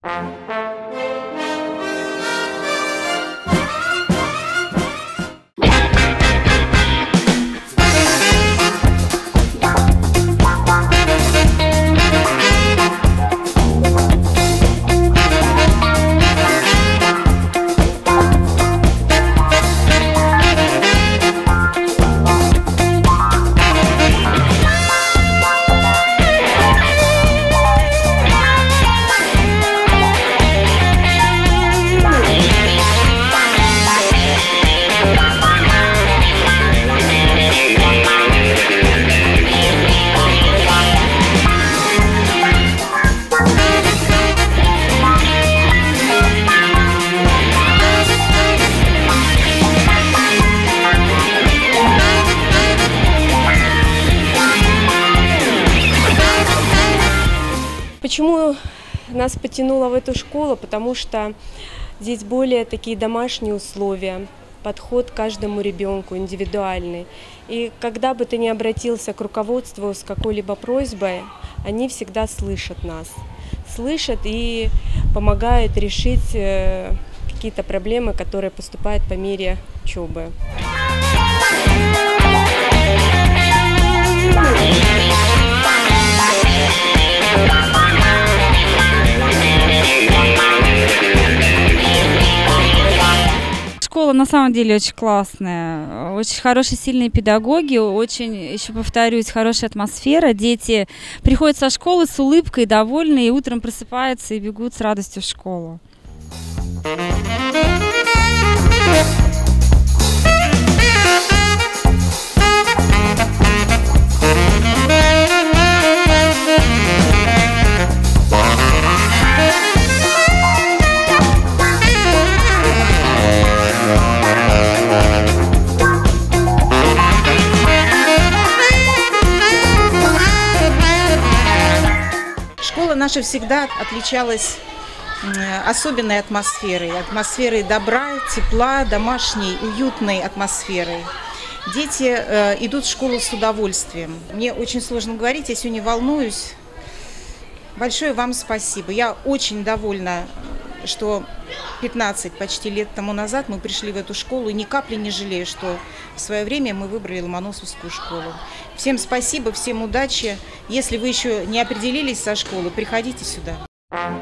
Почему нас потянуло в эту школу? Потому что здесь более такие домашние условия, подход к каждому ребенку индивидуальный. И когда бы ты ни обратился к руководству с какой-либо просьбой, они всегда слышат нас, слышат и помогают решить какие-то проблемы, которые поступают по мере учебы. Школа на самом деле очень классная, очень хорошие, сильные педагоги, очень, еще повторюсь, хорошая атмосфера. Дети приходят со школы с улыбкой, довольны, и утром просыпаются и бегут с радостью в школу. Школа наша всегда отличалась особенной атмосферой добра, тепла, домашней, уютной атмосферой. Дети идут в школу с удовольствием. Мне очень сложно говорить, я сегодня волнуюсь. Большое вам спасибо. Я очень довольна, что 15 почти лет тому назад мы пришли в эту школу, и ни капли не жалею, что в свое время мы выбрали Ломоносовскую школу. Всем спасибо, всем удачи. Если вы еще не определились со школой, приходите сюда.